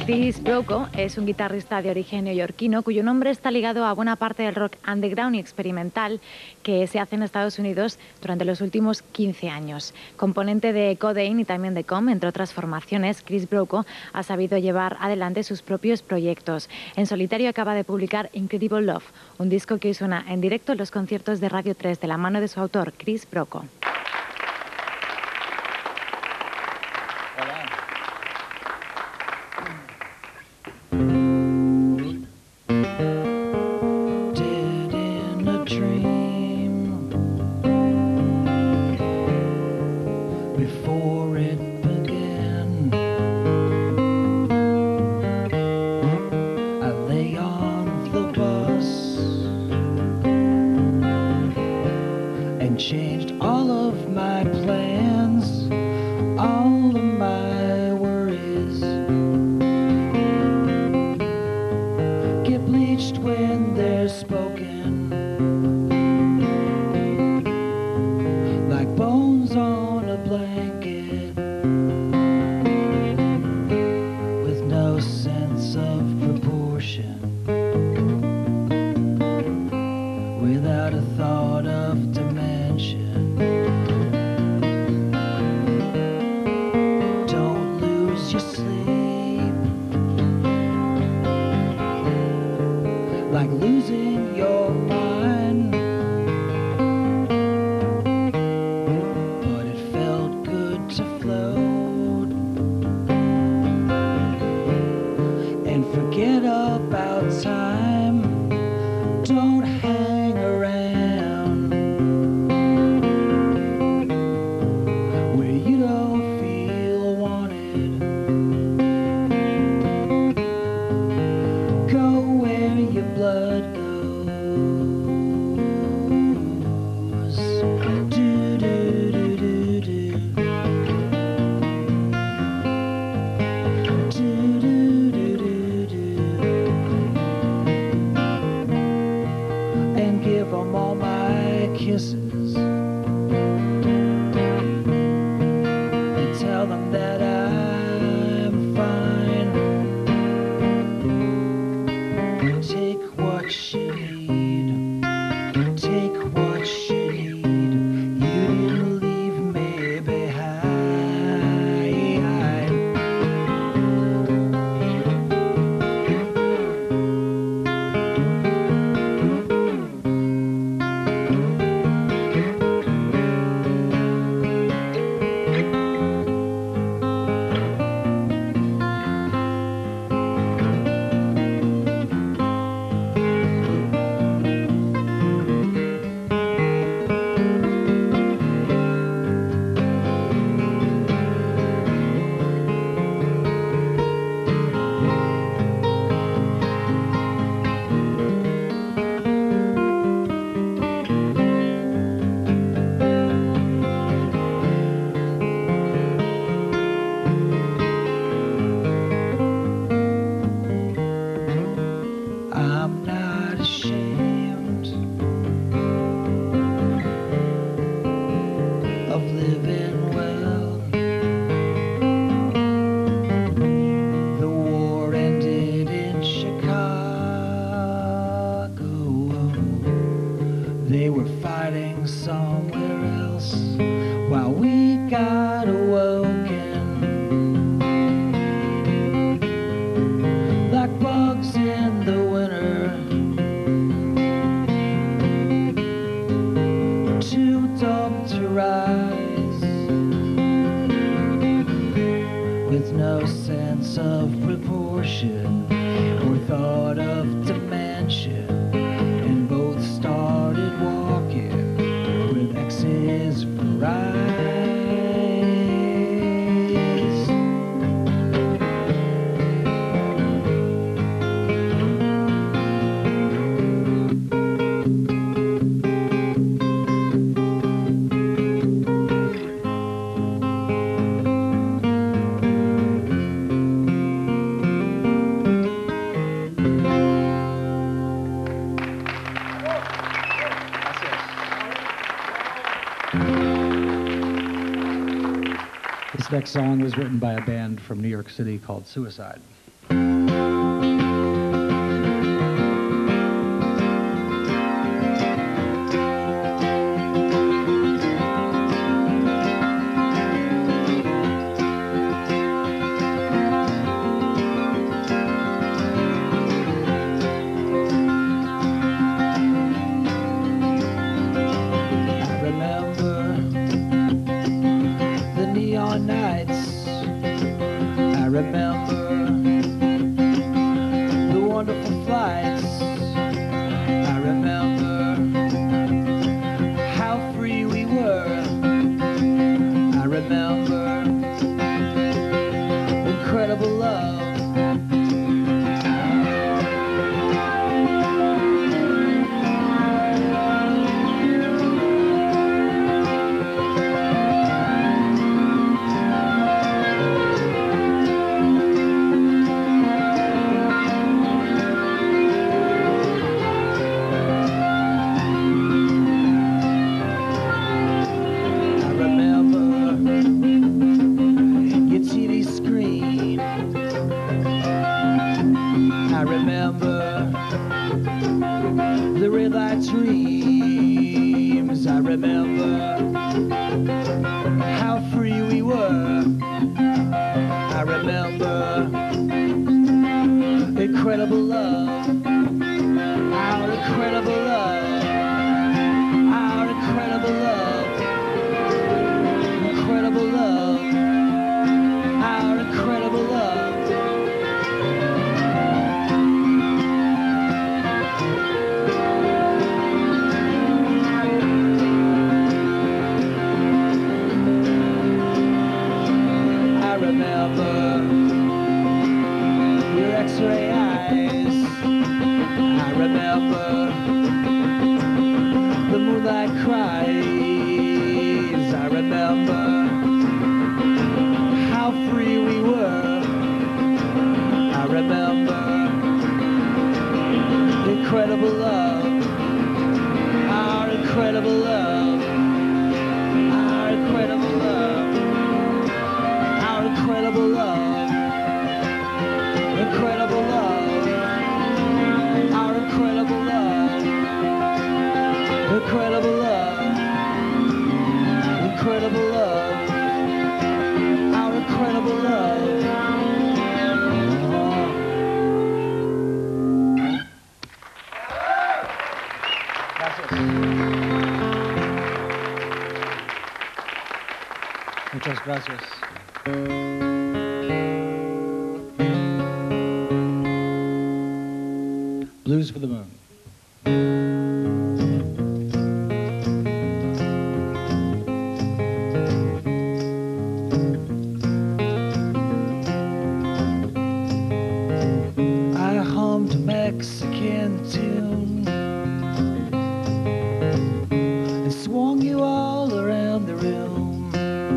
Chris Broco es un guitarrista de origen neoyorquino cuyo nombre está ligado a buena parte del rock underground y experimental que se hace en Estados Unidos durante los últimos 15 años. Componente de Codain y también de Com, entre otras formaciones, Chris Broco ha sabido llevar adelante sus propios proyectos. En solitario acaba de publicar Incredible Love, un disco que hoy suena en directo en los conciertos de Radio 3 de la mano de su autor, Chris Broco. Changed all of my plans, all of my worries get bleached when they're spoken, like bones on a blanket, with no sense of proportion, without a thought of dimension. Don't lose your sleep, like losing your mind. But it felt good to float and forget about time. Don't hang around where you don't feel wanted. Go where your blood goes. Do do do do do. Do do do do do. And give 'em all my kisses and tell them that I'm fine. Take what you need, take what you need. You didn't leave me behind. I'm not ashamed of living well. The war ended in Chicago. They were fighting somewhere else while we got awoken like bugs in the winter, too dumb to rise, with no sense of proportion or thought of dimension, and both started walking with X's for eyes. This next song was written by a band from New York City called Suicide. remember the wonderful flights. I remember how free we were. I remember incredible love. Dreams. I remember how free we were. I remember incredible love. Our incredible love. Our incredible love. Incredible love. Our incredible love. Your X-ray eyes. I remember the moonlight cries. I remember how free we were. I remember incredible love. Our incredible love. Our incredible love. Our incredible love. Incredible love, our incredible love, incredible love, incredible love, our incredible love. Gracias. Muchas gracias. Blues for the Moon. I hummed a Mexican tune and swung you all around the room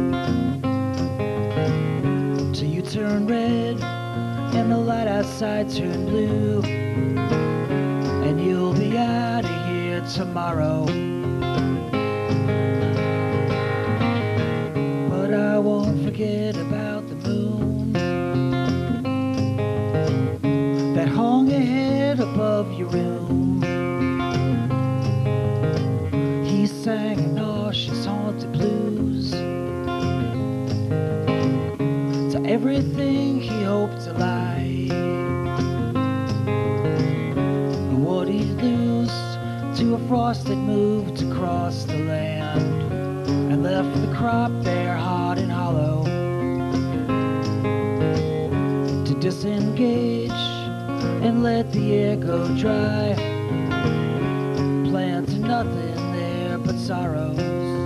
till you turned red and the light outside turned blue. And you'll be out of here tomorrow. But I won't forget about the moon that hung ahead above your room. He sang a nauseous haunted blues to everything he hoped to lie. What he'd lose to a frost that moved across the land and left the crop bare, hard and hollow. To disengage and let the air go dry, plant nothing there but sorrows.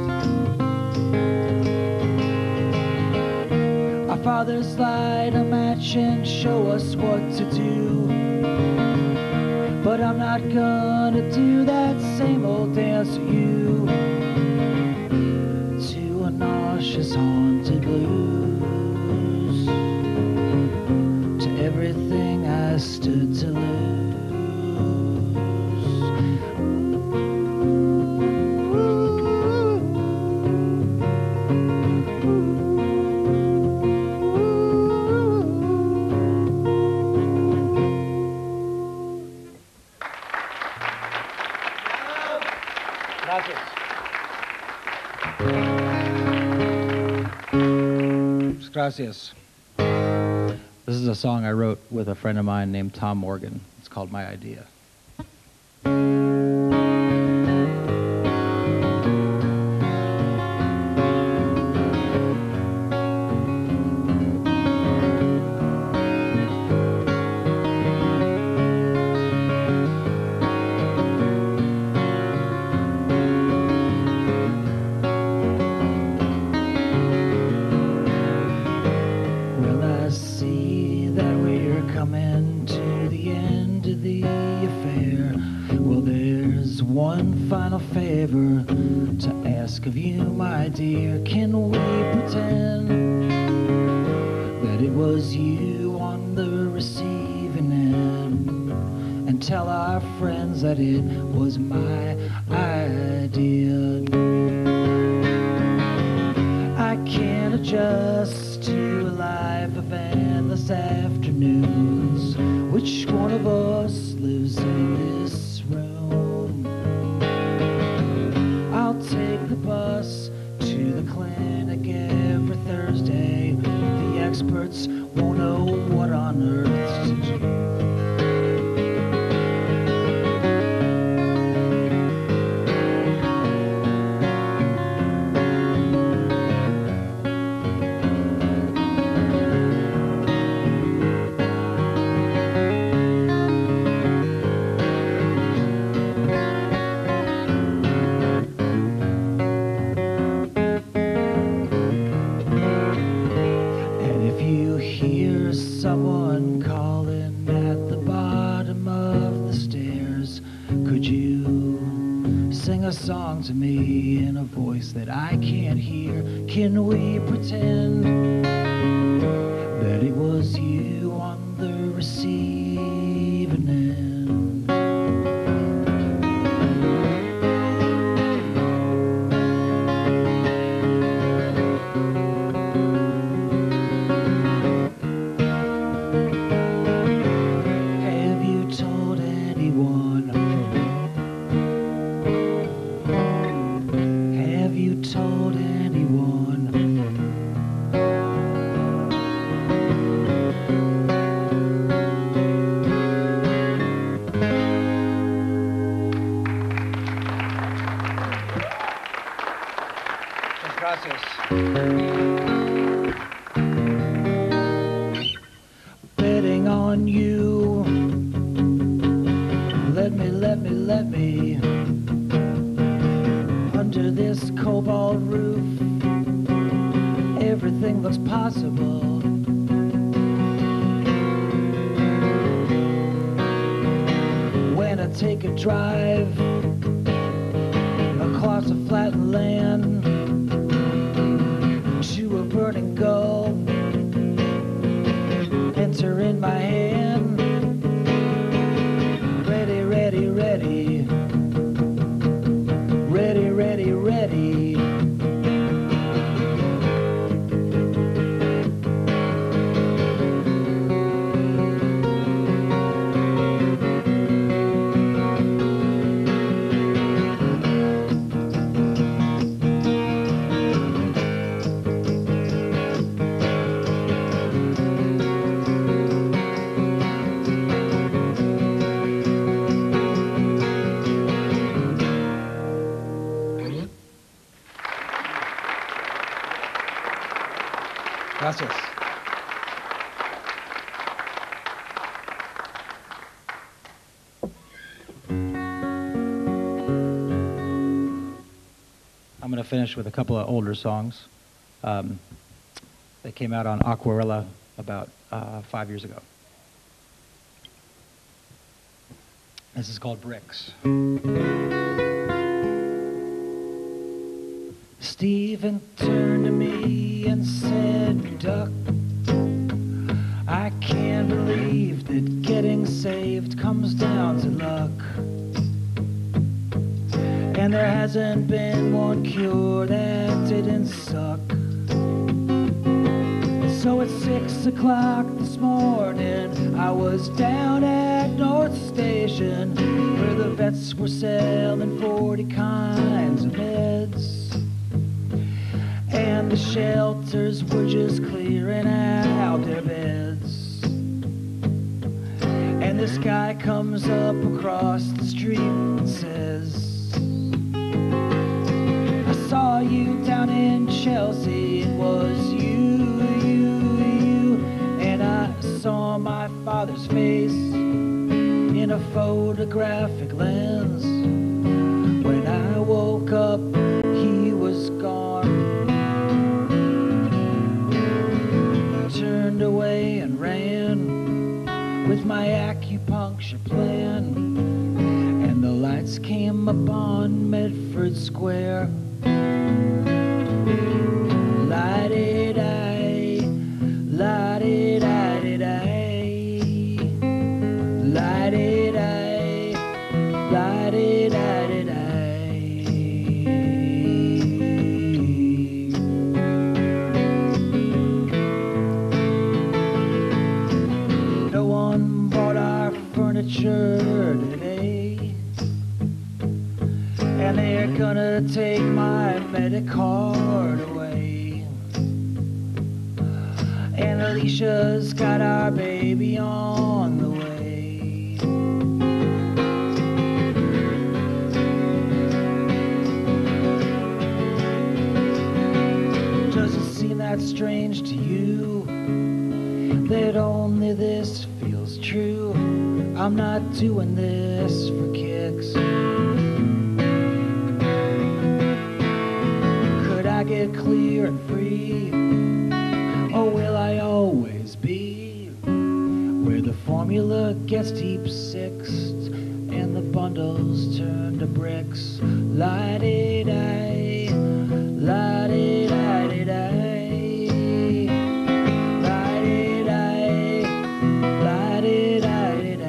Our fathers light a match and show us what to do. But I'm not gonna do that same old dance with you to a nauseous haunted blues, to everything I stood to lose. Gracias. This is a song I wrote with a friend of mine named Tom Morgan. It's called My Idea. coming to the end of the affair. Well, there's one final favor to ask of you, my dear. Can we pretend that it was you on the receiving end, and tell our friends that it was my idea? I can't adjust to a life of endless afternoons. Which one of us lives in this room? I'll take the bus to the clinic every Thursday. The experts won't know what on earth to do. Someone calling at the bottom of the stairs, could you sing a song to me in a voice that I can't hear? Can we pretend that it was you on the receiving end? Betting on you, let me under this cobalt roof, everything looks possible. When I take a drive across a flattened land to a burning goal, enter in my hand, ready, ready, ready, ready, ready, ready. Gracias. I'm going to finish with a couple of older songs. They came out on Aquarella about 5 years ago. This is called Bricks. Stephen turned to me and said, Duck, I can't believe that getting saved comes down to luck. And there hasn't been one cure that didn't suck. So at 6 o'clock this morning, I was down at North Station, where the vets were selling 40 kinds of meds. And the shelters were just clearing out their beds. And this guy comes up across the street and says, I saw you down in Chelsea, it was you. And I saw my father's face in a photographic lens. When I woke up, he was gone. Turned away and ran with my acupuncture plan, and the lights came upon Medford Square. La-di-di, la-di-di-di-di, la-di-di, la-di-di-di-di. No one bought our furniture today, and they're gonna take my Medicard away. And Alicia's got our baby on the way. Does it seem that strange to you that only this feels true? I'm not doing this for kicks. Could I get clear and free? Or will I always be where the formula gets deep-sixed and the bundles turn to bricks? La-di-di, la-di-di-di-di, la-di-di, la-di-di-di-di.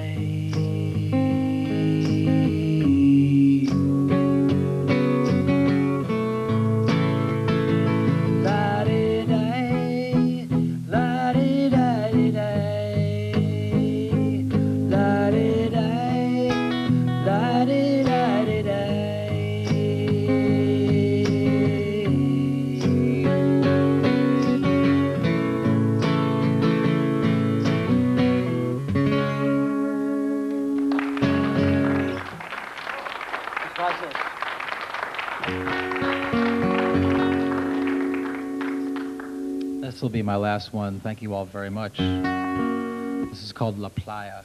This will be my last one. Thank you all very much. This is called La Playa.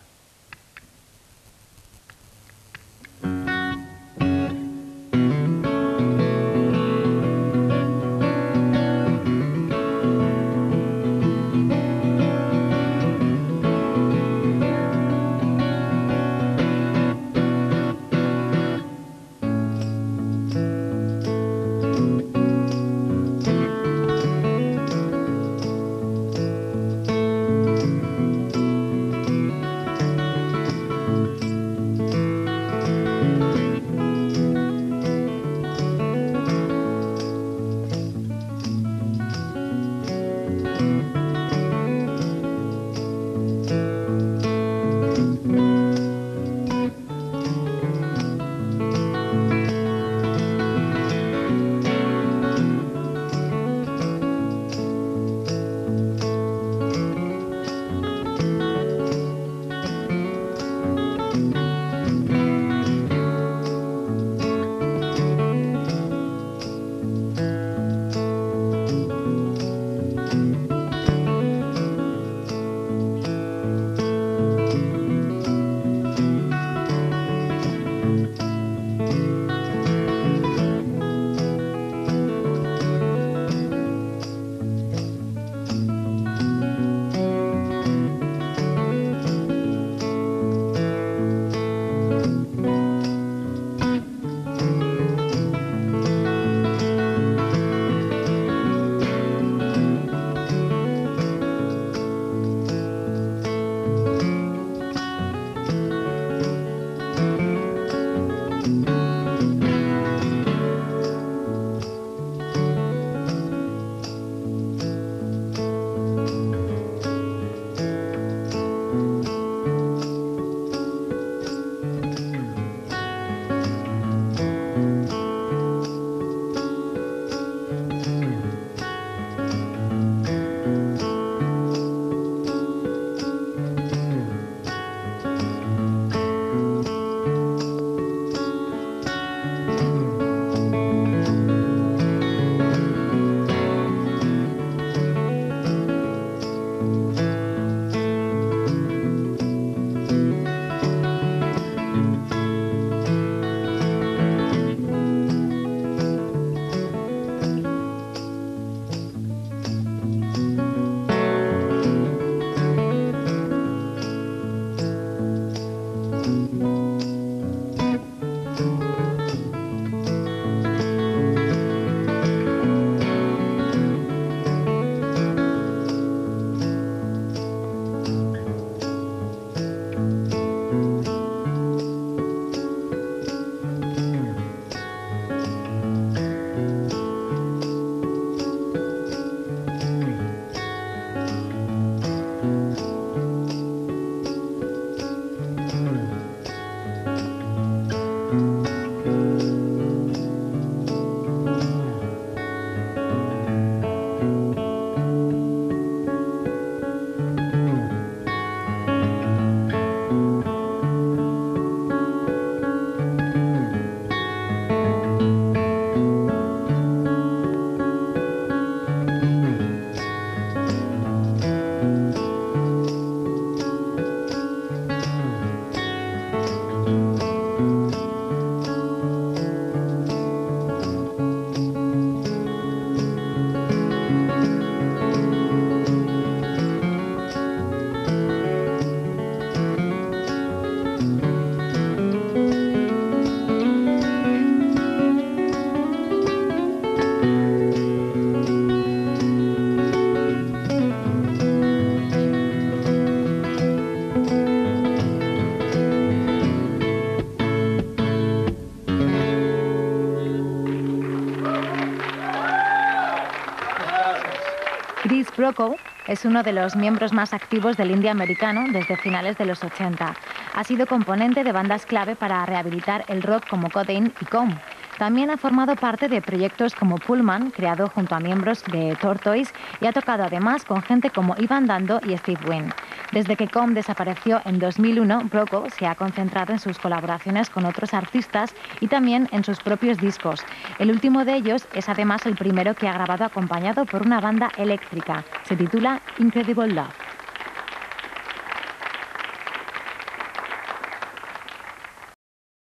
Broco es uno de los miembros más activos del indie americano desde finales de los 80. Ha sido componente de bandas clave para rehabilitar el rock como Codeine y Com. También ha formado parte de proyectos como Pullman, creado junto a miembros de Tortoise, y ha tocado además con gente como Ivan Dando y Steve Wynn. Desde que Com desapareció en 2001, Broco se ha concentrado en sus colaboraciones con otros artistas y también en sus propios discos. El último de ellos es además el primero que ha grabado acompañado por una banda eléctrica. Se titula Incredible Love.